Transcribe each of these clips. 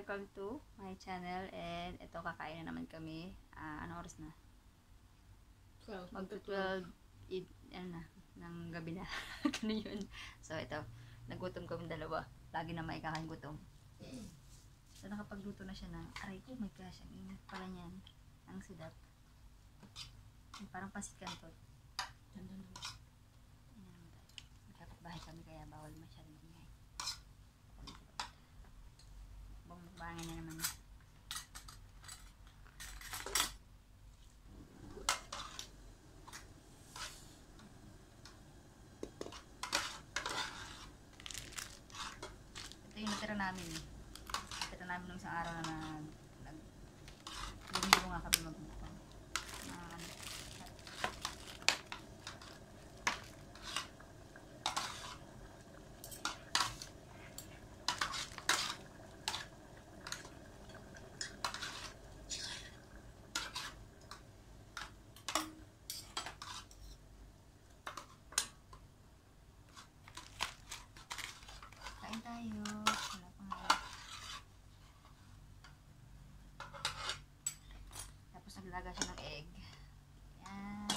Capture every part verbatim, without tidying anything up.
welcome to my channel. And ito, kakain na naman kami. Uh, anong oras na? twelve. Magto twelve, ano na, ng gabi na. Ganun yun. So ito, nagutom kami dalawa. Lagi na may kakain gutom. So nakapagluto na siya ng, aray ko, my gosh, ang init pala niyan. Ang sidap. Parang pasit kantot. Ganda naman. Magkakapbahay kami kaya bawal masyadong ingay. Bumagbangan na naman. Ito yung natira namin eh. Natira namin nung isang araw na nag bumiro nga kami magbukang. Uh, kain tayo. Wala pang harap. Tapos naglaga siya ng egg. Yan.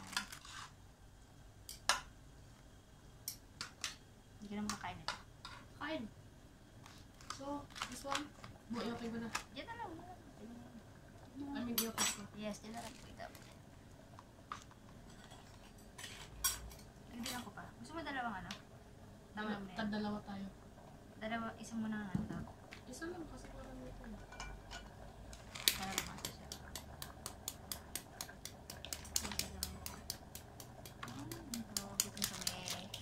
Hindi ka naman kakain ito. Kain. So, this one, mo i-open ko na. Diyan na lang. I mean, i-open ko. Yes, diyan na lang. Wait up. Nagbilang ko pa. Gusto mo dalawang ano? Tama mo na yan. Tagdalawa tayo. Dalawa, isa mo na nga ito. Isa lang kasi parang ito. Para lumasa siya. Hmm, ito. Gutom kami.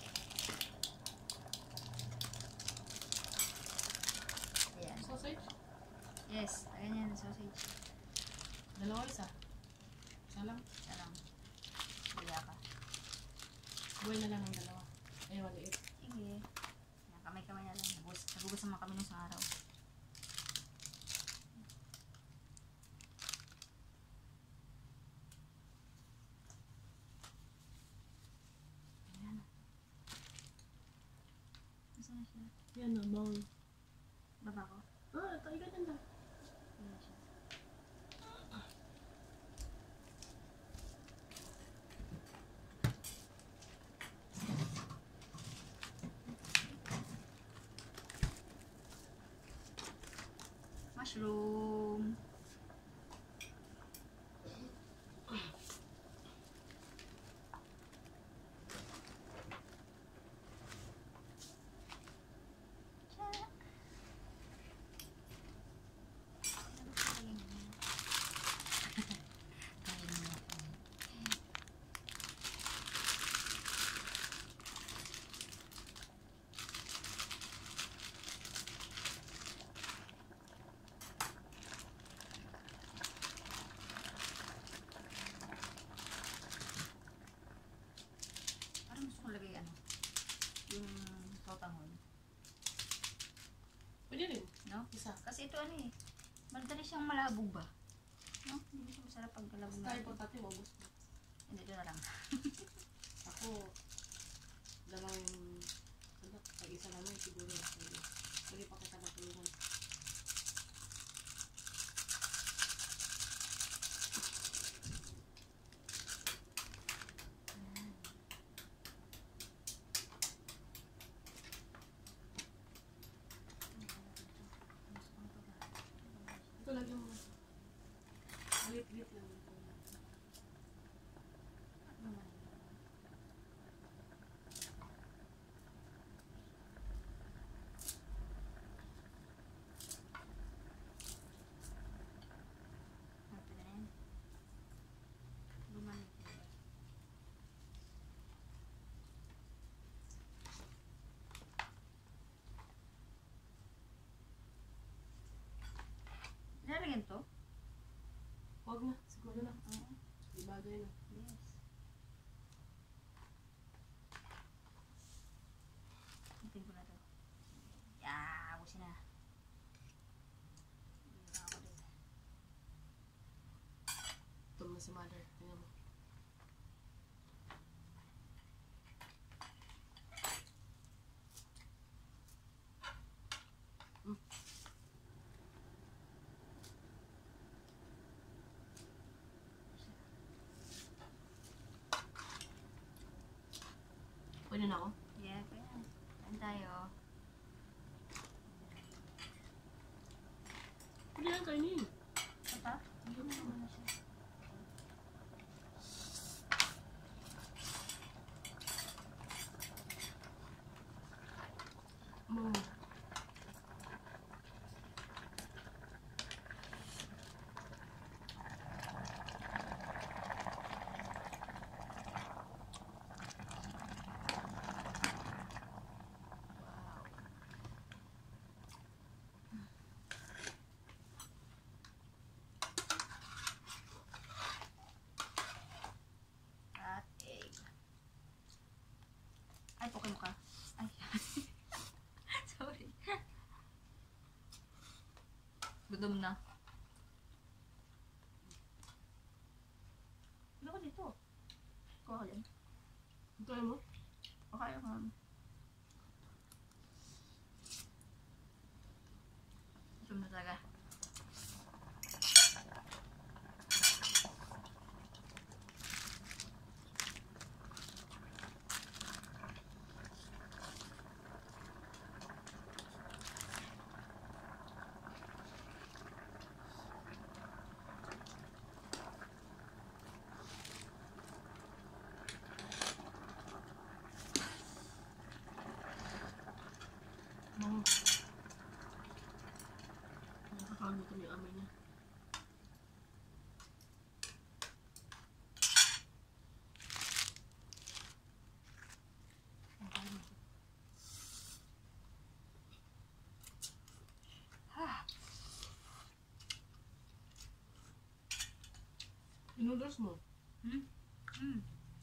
Ayan. Sausage? Yes, ayan yan. Sausage. Dalawa isa. Isa lang. Isa lang. Buya ka. Buhay na lang ang dalawa. Ay, maliit. Sige. Yan, kamay-kamay na lang. Nagubos, nagubos naman kami nung isang araw. Ayan. Nasaan na siya? Yan na, bowl. Baba ko? Ah, ito, ay ganyan lang. Ayan na siya. Mushroom. Tsa. Parang gusto ko lagay ano, yung totanghon, Pwede rin. no? Isa. Kasi ito ano eh, madali siyang malabog ba? No? Hindi siya masarap pag kalabog Tayo na. po, tati, maubos mo. Hindi, ito na lang. Ako, dalawang, ano, pag isa namin, siguro. Pwede. Pwede pa kita matulungan. Ito lang yung malit-lit lang. Lalagyan to? Huwag na, siguro na. Oo. Di bagay na. Yes. Hintin ko na to. Yeah, abusin na. Hindi ako din. Ito mo si mother. Tingnan mo. na na ako. Yeah, kaya. Kain tayo. Hindi lang kainin. Ata? Hindi na naman na siya. Mo. At egg. Ay, okay mo ka. Ay. Sorry. Gutom na. Ano ko dito? Kuha ka dyan. Ito mo? Okay, um. Gutom na talaga. Mo. Nakakagutom yung amoy niya. Yung noodles mo. Hmm? Hmm.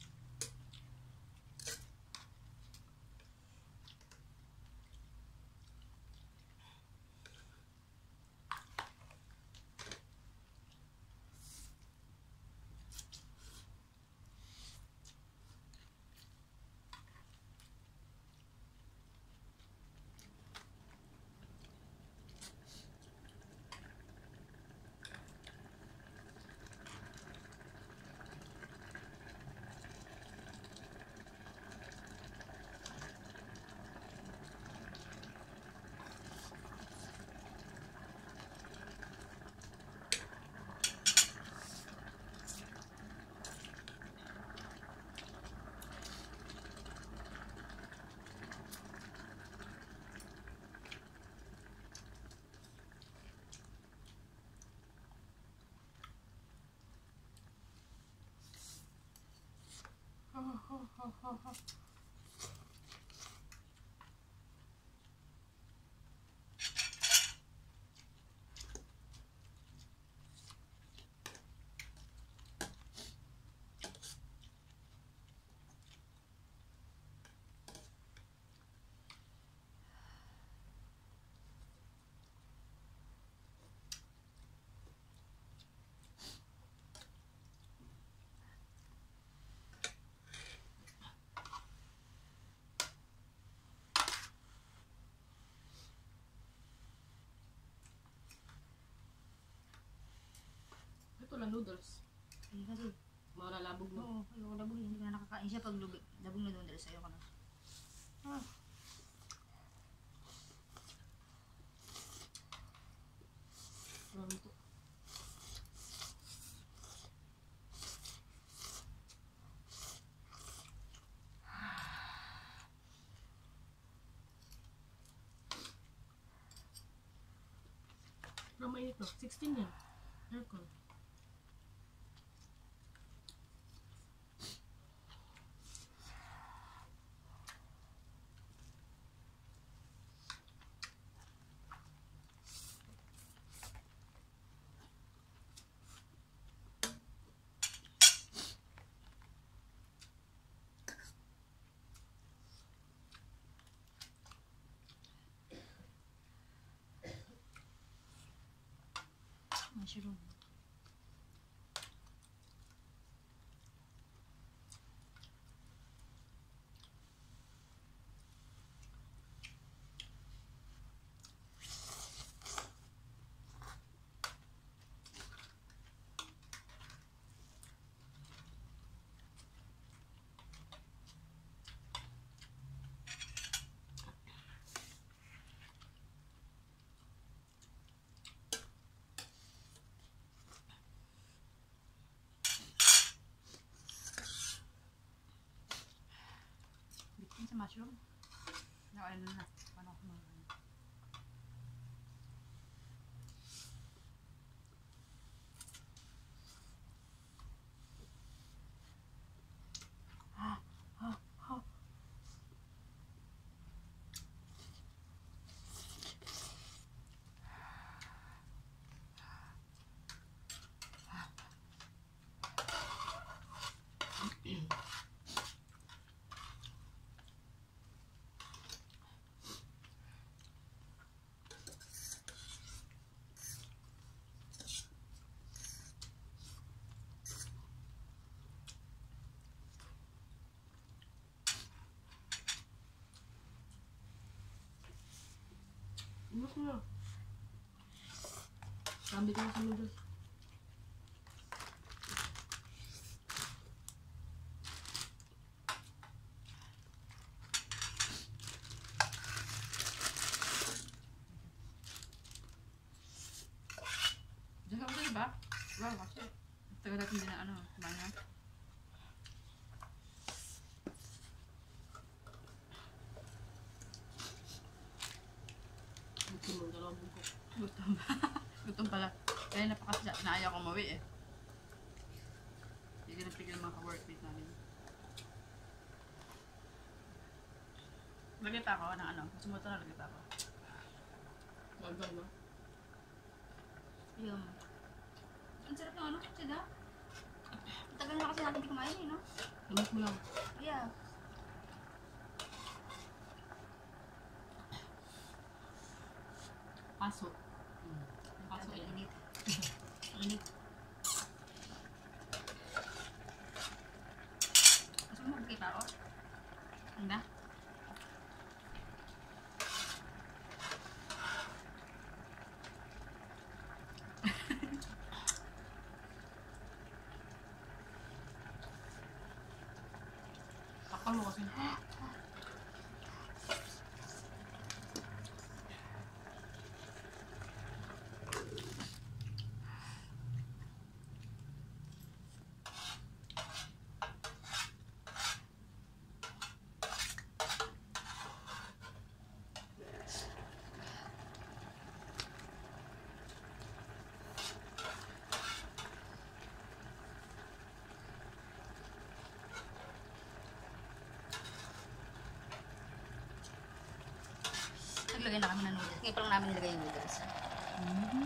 Ito lang noodles. Ay, kasi. Malalabog mo. Oo, ayoko labog. Hindi ka na nakakain siya pag lubig. Labog na doon dala sa'yo ka na. Ah. Marami ito. Pero mainit no? sixteen yan. Aircon. Mushroom. mushroom. Nakain na na. Paano ako mga ano? Ha, ha, ha. Imas mo na. Sambi ko na sa noodles. Diyan ka ba ba? Wow, kasi. Tagal natin din na ano, kumain na. Gutom mo, dalawang buko. Gutom ba? Gutom pala. Kaya napakasya. Naaya ko mawi eh. Hindi na pigil mga ka-workmate namin. Lagay pa ako ng ano. Gusto mo ito na lagay pa ako. Magal na. Yung. Ang sarap ng ano. Sida. Tagal na kasi natin di kumain eh, no? Imas mo lang. Yeah. Paso. Mm. Paso Ang yan. init. Init. Gusto mo magbigay pa ako? Ano ba? Takpan mo kasi. Naglagay na kami ng noodles. Ngayon pa lang namin nilagay yung noodles. Mm-hmm.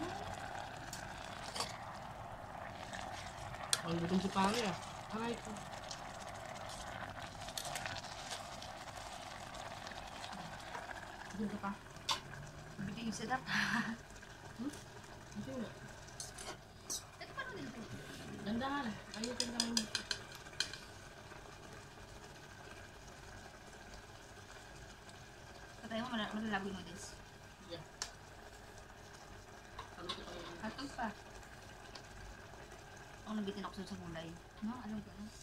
Ang gutom si Pari ah. Aray ko. Gutom ka pa? Bitin yung sedap. Hmm? Hindi nga. Ito paano nilagay? Dandahan. Ayun, dandahan mo. Patay mo, mal- malalabo yung noodles. Yeah. Paluto pa yun. Hatog pa. Ako nabitin ako sa gulay. No, alam ko na.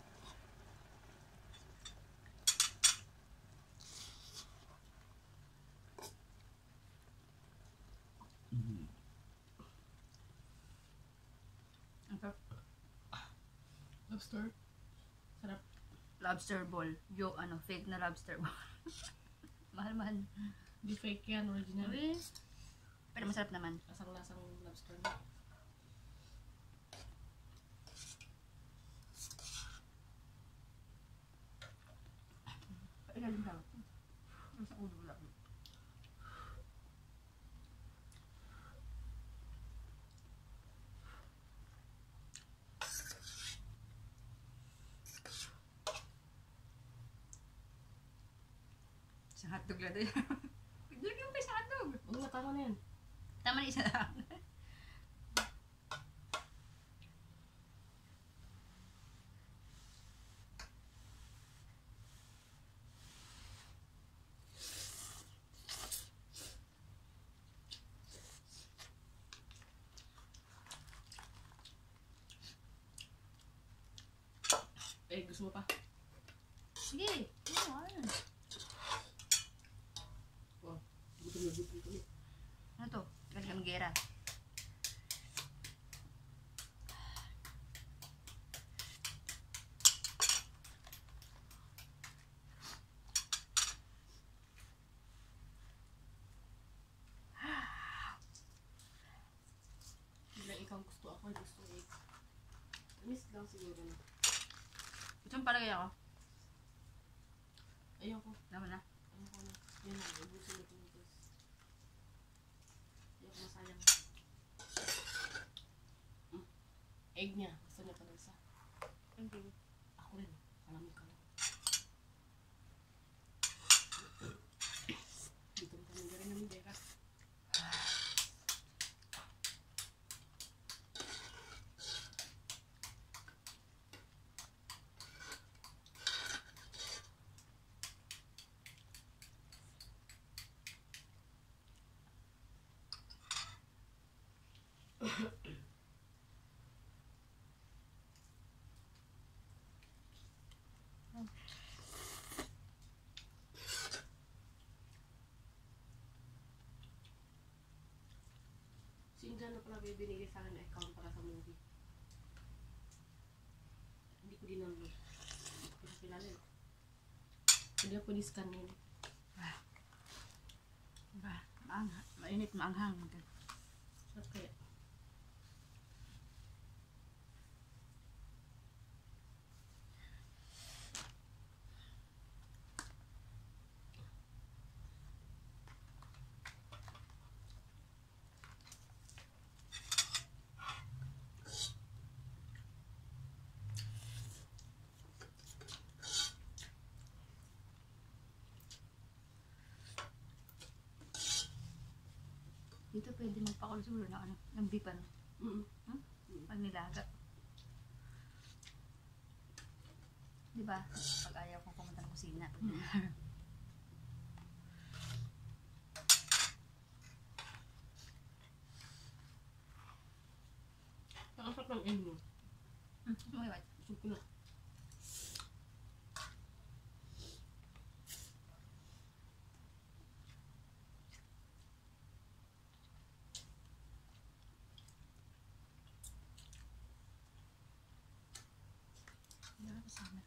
Ang sarap. Lobster. Sarap. Lobster ball. Yo, ano, fake na lobster ball. Mahal-mahal. Di fake yan, original. Uy. Pero masarap naman. Lasang-lasang lobster. Ilalim ka. Sa ulo lang. Isang hotdog lang tayo. Lagyan mo pa isang hotdog. Huwag na, tama na yan. Tama na isa lang. Eh, gusto mo pa? Sige. Ano, ano? Oh, gutom na gutom kami. Ano to? Kanilang gera. Miss lang siguro na. Itong palagay ako. Ayoko. Naman na. Ayoko na. Yan na. Ubusin na ito. Ayoko masayang. Mm. Egg niya. Gusto niya pa ng isa. Hindi. Ako rin. Alam ka lang. Dito mo kami galing namin, Deka. Si Injan na pala binigay sa akin na account para sa movie. Hindi ko din naman. Hindi ko kilala eh. Hindi ako di-scan yun. Ba, maanghang. Mainit, maanghang. Sarap kaya. Dito pwede magpakulo siguro na ano, ng bipan. Mm-mm. Hmm? Pag nilaga. Diba? Pag ayaw kong pumunta ng kusina. Pag nilaga. Nakasap ng egg mo. Hmm, may white. Gusto ko na. Diba kasama?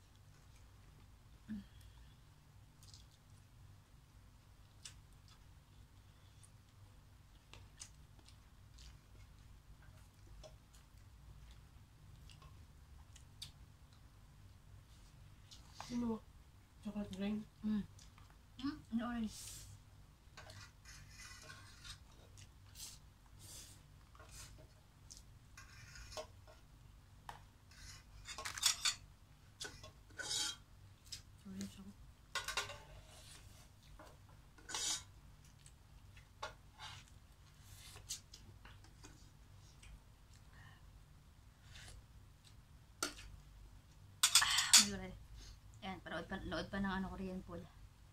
Sino mo? Chocolate drink? Hmm. Hmm? Ano orange? Orange ako. Ah, may gulay. Ayan, panood pa, nood pa ng ano, Korean pool.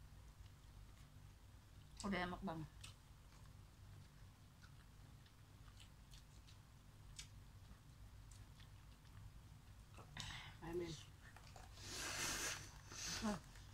Korean mukbang. Amen. Ah.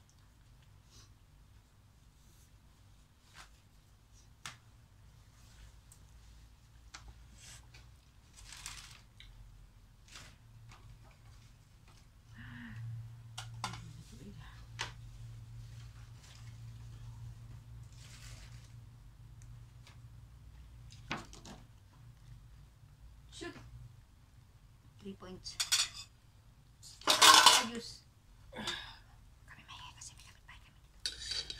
Shoot! Three points. Ayos. Kami maingay kasi may kapitbahay kami dito.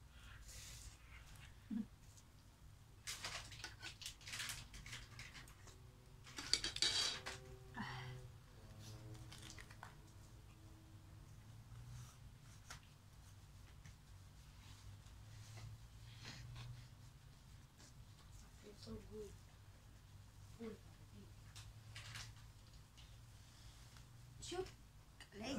It's so good. Good. Shoot! Leg.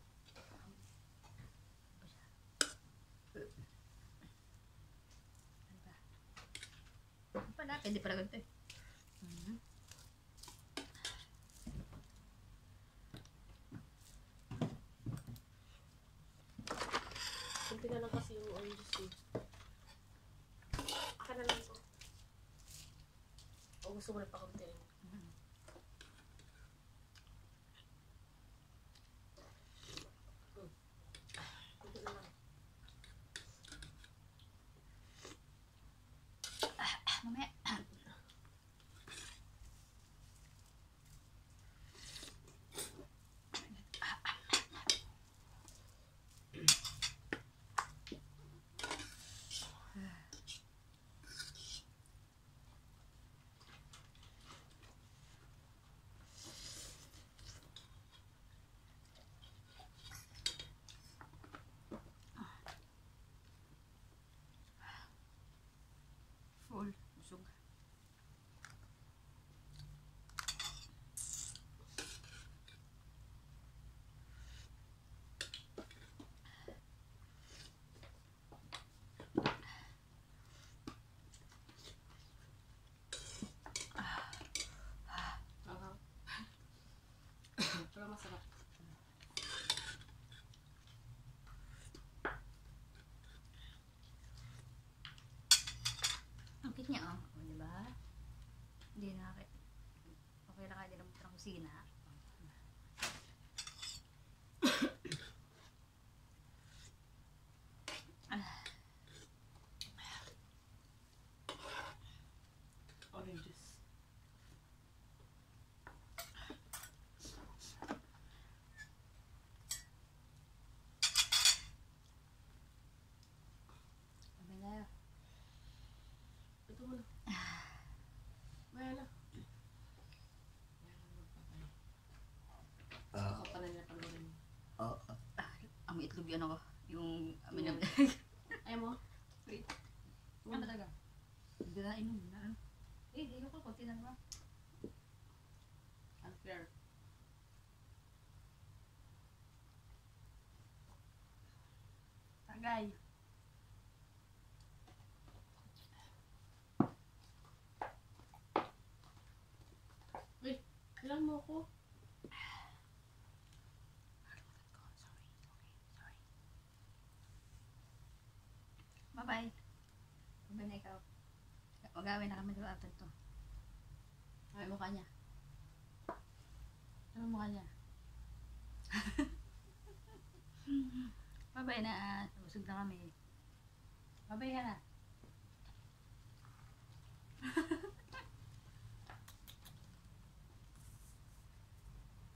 Ano ba? Ano pala? Pwede pala ganito eh. Mhm. Kunti na lang kasi yung orange juice eh. Aka na lang ito. O gusto mo na pa kunti rin. Mhm. Kunti na lang. Ah, mamaya. Hindi na okay. Okay lang kahit di naman ng kusina. Oranges. Sabi na. Ito mo na. Maya na. Maya na magpapay. Ah, Ako pa na niya palurin. ah, Ang itlog yun ako. Yung amin na. Ayaw mo? Wait. Ano talaga? Hindi na inom na. Eh, di ko konti na naman. Unfair. Tagay. Uy, kailan mo ako? Bye-bye. Bye na ikaw. Magawin na kami dalawa after to. Ay, mukha niya. Ano mukha niya? Bye-bye na. Busog na kami. Bye-bye ka na.